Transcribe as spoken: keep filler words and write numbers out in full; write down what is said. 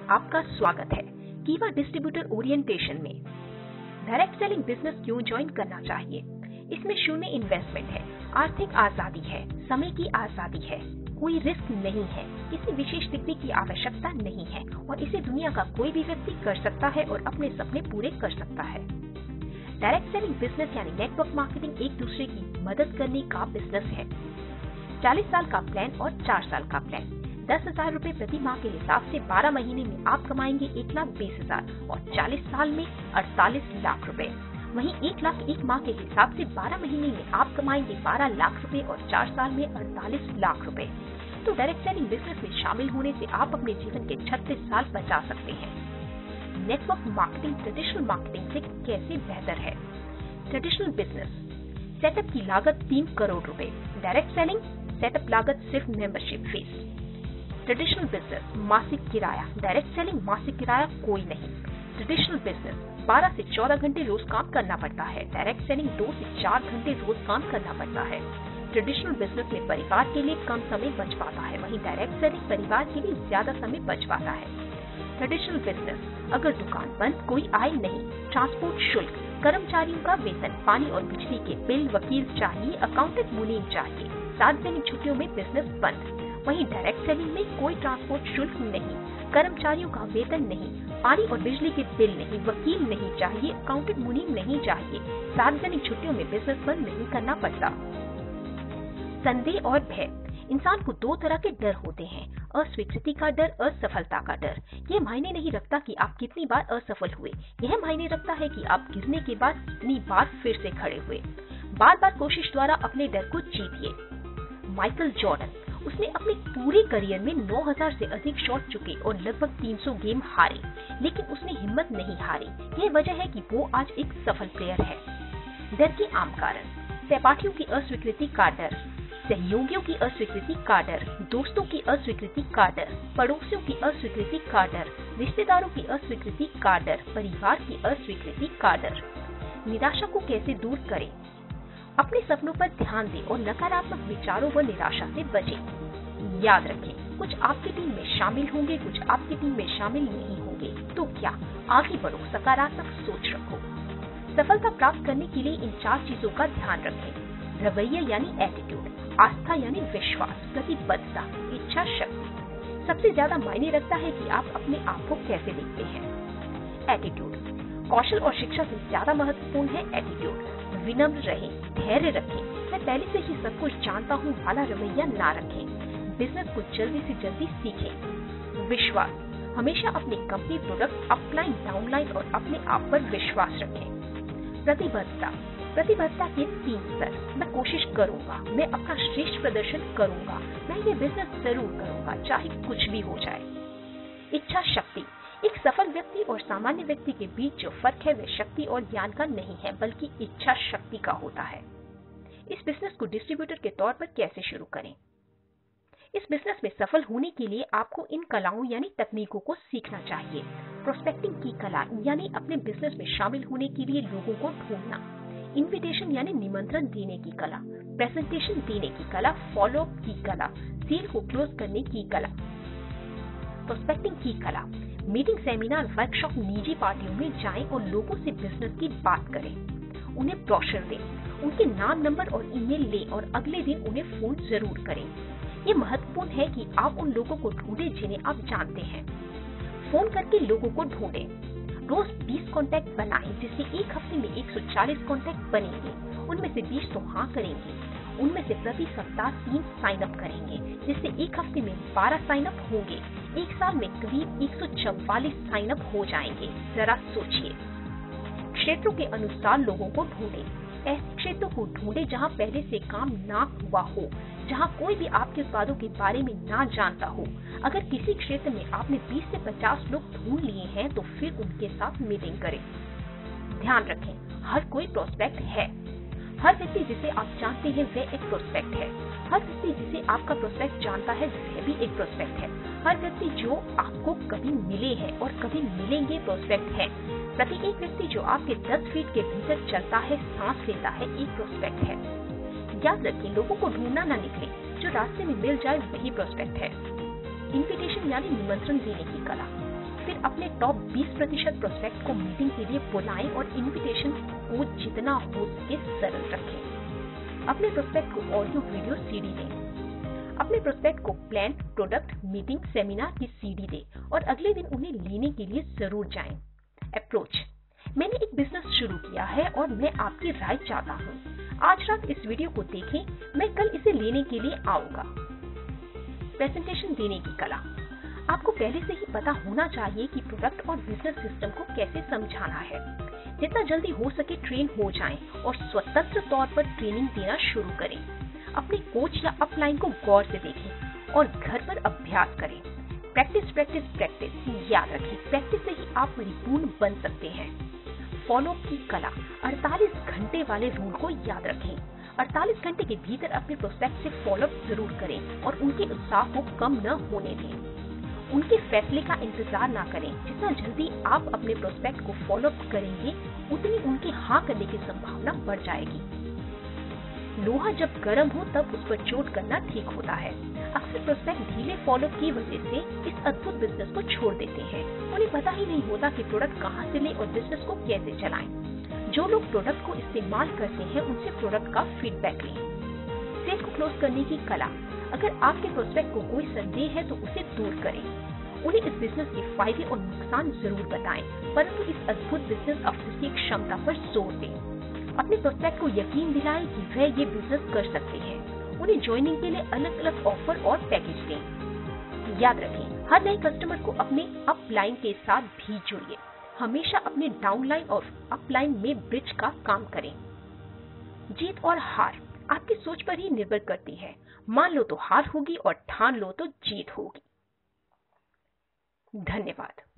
आपका स्वागत है कीवा डिस्ट्रीब्यूटर ओरिएंटेशन में। डायरेक्ट सेलिंग बिजनेस क्यों ज्वाइन करना चाहिए? इसमें शून्य इन्वेस्टमेंट है, आर्थिक आजादी है, समय की आजादी है, कोई रिस्क नहीं है, किसी विशेष डिग्री की आवश्यकता नहीं है और इसे दुनिया का कोई भी व्यक्ति कर सकता है और अपने सपने पूरे कर सकता है। डायरेक्ट सेलिंग बिजनेस यानी नेटवर्क मार्केटिंग एक दूसरे की मदद करने का बिजनेस है। चालीस साल का प्लान और चार साल का प्लान। दस हजार रूपए प्रति माह के हिसाब से बारह महीने में आप कमाएंगे एक लाख बीस हजार और चालीस साल में अड़तालीस लाख रुपए। वहीं एक लाख एक माह के हिसाब से बारह महीने में आप कमाएंगे बारह लाख रुपए और चार साल में अड़तालीस लाख रुपए। तो डायरेक्ट सेलिंग बिजनेस में शामिल होने से आप अपने जीवन के छत्तीस साल बचा सकते हैं। नेटवर्क मार्केटिंग ट्रेडिशनल मार्केटिंग से कैसे बेहतर है? ट्रेडिशनल बिजनेस सेटअप की लागत तीन करोड़ रुपए, डायरेक्ट सेलिंग सेटअप लागत सिर्फ मेंबरशिप फीस। ट्रेडिशनल बिजनेस मासिक किराया, डायरेक्ट सेलिंग मासिक किराया कोई नहीं। ट्रेडिशनल बिजनेस बारह से चौदह घंटे रोज काम करना पड़ता है, डायरेक्ट सेलिंग दो से चार घंटे रोज काम करना पड़ता है। ट्रेडिशनल बिजनेस में परिवार के लिए कम समय बच पाता है, वहीं डायरेक्ट सेलिंग परिवार के लिए ज्यादा समय बच पाता है। ट्रेडिशनल बिजनेस अगर दुकान बंद, कोई आय नहीं, ट्रांसपोर्ट शुल्क, कर्मचारियों का वेतन, पानी और बिजली के बिल, वकील चाहिए, अकाउंटेंट मुनीम चाहिए, सार्वजनिक छुट्टियों में बिजनेस बंद। वहीं डायरेक्ट सेलिंग में कोई ट्रांसपोर्ट शुल्क नहीं, कर्मचारियों का वेतन नहीं, पानी और बिजली के बिल नहीं, वकील नहीं चाहिए, अकाउंटेंट मुनीम नहीं चाहिए, सार्वजनिक छुट्टियों में बिजनेस बंद नहीं करना पड़ता। संदेह और भय। इंसान को दो तरह के डर होते हैं, अस्वीकृति का डर, असफलता का डर। यह मायने नहीं रखता कि आप कितनी बार असफल हुए, यह मायने रखता है कि आप गिरने के बाद कितनी बार फिर से खड़े हुए। बार बार कोशिश द्वारा अपने डर को जीतिए। माइकल जॉर्डन, उसने अपने पूरे करियर में नौ हज़ार से अधिक शॉट चुके और लगभग तीन सौ गेम हारे, लेकिन उसने हिम्मत नहीं हारी। यह वजह है कि वो आज एक सफल प्लेयर है। डर के आम कारण। सहपाठियों की अस्वीकृति का डर, सहयोगियों की अस्वीकृति का डर, दोस्तों की अस्वीकृति का डर, पड़ोसियों की अस्वीकृति का डर, रिश्तेदारों की अस्वीकृति का डर, परिवार की अस्वीकृति का डर। निराशा को कैसे दूर करें? अपने सपनों पर ध्यान दें और नकारात्मक विचारों व निराशा से बचें। याद रखें, कुछ आपकी टीम में शामिल होंगे, कुछ आपकी टीम में शामिल नहीं होंगे। तो क्या? आगे बढ़ो, सकारात्मक सोच रखो। सफलता प्राप्त करने के लिए इन चार चीजों का ध्यान रखें। रवैया यानी एटीट्यूड, आस्था यानी विश्वास, प्रतिबद्धता, इच्छा शक्ति। सबसे ज्यादा मायने रखता है कि आप अपने आप को कैसे देखते हैं। एटीट्यूड कौशल और शिक्षा से ज्यादा महत्वपूर्ण है। एटीट्यूड विनम्र रहें, धैर्य रखें, मैं पहले से ही सब कुछ जानता हूँ वाला रवैया ना रखें। बिजनेस को जल्दी से जल्दी सीखें। विश्वास हमेशा अपनी कंपनी, प्रोडक्ट, अपलाइन, डाउनलाइन और अपने आप पर विश्वास रखें। प्रतिबद्धता प्रतिबद्धता के तीन स्तर। मैं कोशिश करूंगा, मैं अपना श्रेष्ठ प्रदर्शन करूंगा, मैं ये बिजनेस जरूर करूंगा, चाहे कुछ भी हो जाए। इच्छा शक्ति एक सफल व्यक्ति और सामान्य व्यक्ति के बीच जो फर्क है वह शक्ति और ज्ञान का नहीं है, बल्कि इच्छा शक्ति का होता है। इस बिजनेस को डिस्ट्रीब्यूटर के तौर पर कैसे शुरू करें? इस बिजनेस में सफल होने के लिए आपको इन कलाओं यानी तकनीकों को सीखना चाहिए। प्रोस्पेक्टिंग की कला यानी अपने बिजनेस में शामिल होने के लिए लोगों को ढूंढना। इन्विटेशन यानी निमंत्रण देने की कला। प्रेजेंटेशन देने की कला। फॉलो अप की कला। सेल को क्लोज करने की कला। प्रोस्पेक्टिंग की कला मीटिंग, सेमिनार, वर्कशॉप, निजी पार्टियों में जाएं और लोगों से बिजनेस की बात करें। उन्हें ब्रोशर दें, उनके नाम, नंबर और ईमेल लें और अगले दिन उन्हें फोन जरूर करें। ये महत्वपूर्ण है कि आप उन लोगों को ढूंढें जिन्हें आप जानते हैं। फोन करके लोगों को ढूंढें। रोज बीस कॉन्टैक्ट बनाएं, जिससे एक हफ्ते में एक सौ चालीस कॉन्टैक्ट बनेंगे। उनमें से बीस तो हाँ करेंगे। उनमें से प्रति सप्ताह तीन साइन अप करेंगे, जिससे एक हफ्ते में बारह साइन अप होंगे। एक साल में करीब एक सौ चौवालीस साइन अप हो जाएंगे। जरा सोचिए। क्षेत्रों के अनुसार लोगों को ढूंढें। ऐसे क्षेत्रों को ढूंढें जहां पहले से काम ना हुआ हो, जहां कोई भी आपके उत्पादों के बारे में ना जानता हो। अगर किसी क्षेत्र में आपने बीस से पचास लोग ढूंढ लिए हैं तो फिर उनके साथ मीटिंग करें। ध्यान रखें, हर कोई प्रोस्पेक्ट है। हर व्यक्ति जिसे आप जानते हैं वह एक प्रोस्पेक्ट है। हर व्यक्ति जिसे आपका प्रोस्पेक्ट जानता है वह भी एक प्रोस्पेक्ट है। हर व्यक्ति जो आपको कभी मिले हैं और कभी मिलेंगे प्रोस्पेक्ट है। प्रति एक व्यक्ति जो आपके दस फीट के भीतर चलता है, सांस लेता है, एक प्रोस्पेक्ट है। याद रखें, लोगों को ढूंढना ना निकले, जो रास्ते में मिल जाए वही प्रोस्पेक्ट है। इन्विटेशन यानी निमंत्रण देने की कला। फिर अपने टॉप बीस प्रतिशत प्रोस्पेक्ट को मीटिंग के लिए बुलाएं और इनविटेशन को जितना हो सके सरल रखें। अपने प्रोस्पेक्ट को ऑडियो वीडियो सीडी दें। अपने प्रोस्पेक्ट को प्लान, प्रोडक्ट, मीटिंग, सेमिनार की सीडी दें और अगले दिन उन्हें लेने के लिए जरूर जाएं। अप्रोच: मैंने एक बिजनेस शुरू किया है और मैं आपकी राय चाहता हूँ। आज रात इस वीडियो को देखें, मैं कल इसे लेने के लिए आऊंगा। प्रेजेंटेशन देने की कला: आपको पहले से ही पता होना चाहिए कि प्रोडक्ट और बिजनेस सिस्टम को कैसे समझाना है। जितना जल्दी हो सके ट्रेन हो जाएं और स्वतंत्र तौर पर ट्रेनिंग देना शुरू करें। अपने कोच या अपलाइन को गौर से देखें और घर पर अभ्यास करें। प्रैक्टिस प्रैक्टिस प्रैक्टिस याद रखें, प्रैक्टिस से ही आप परिपूर्ण बन सकते हैं। फॉलोअप की कला: अड़तालीस घंटे वाले रूल को याद रखें। अड़तालीस घंटे के भीतर अपने प्रोस्पेक्ट से फॉलोअप जरूर करें और उनके उत्साह को कम न होने दें। उनके फैसले का इंतजार ना करें। जितना जल्दी आप अपने प्रोस्पेक्ट को फॉलोअप करेंगे उतनी उनके हाँ करने की संभावना बढ़ जाएगी। लोहा जब गर्म हो तब उस पर चोट करना ठीक होता है। अक्सर प्रोस्पेक्ट ढीले फॉलोअप की वजह से इस अद्भुत बिजनेस को छोड़ देते हैं। उन्हें पता ही नहीं होता कि प्रोडक्ट कहाँ से लें और बिजनेस को कैसे चलाएं। जो लोग प्रोडक्ट को इस्तेमाल करते हैं उनसे प्रोडक्ट का फीडबैक लें। सेल को क्लोज करने की कला: अगर आपके प्रोस्पेक्ट को कोई संदेह है तो उसे दूर करें। उन्हें इस बिजनेस के फायदे और नुकसान जरूर बताएं, परंतु इस अद्भुत बिजनेस अवसर की क्षमता पर जोर दें। अपने प्रोस्पेक्ट को यकीन दिलाएं कि वह ये बिजनेस कर सकते हैं। उन्हें ज्वाइनिंग के लिए अलग अलग ऑफर और पैकेज दें। याद रखें, हर नए कस्टमर को अपने अपलाइन के साथ भी जुड़िए। हमेशा अपने डाउनलाइन और अपलाइन में ब्रिज का काम करें। जीत और हार आपकी सोच पर ही निर्भर करती है। मान लो तो हार होगी और ठान लो तो जीत होगी। धन्यवाद।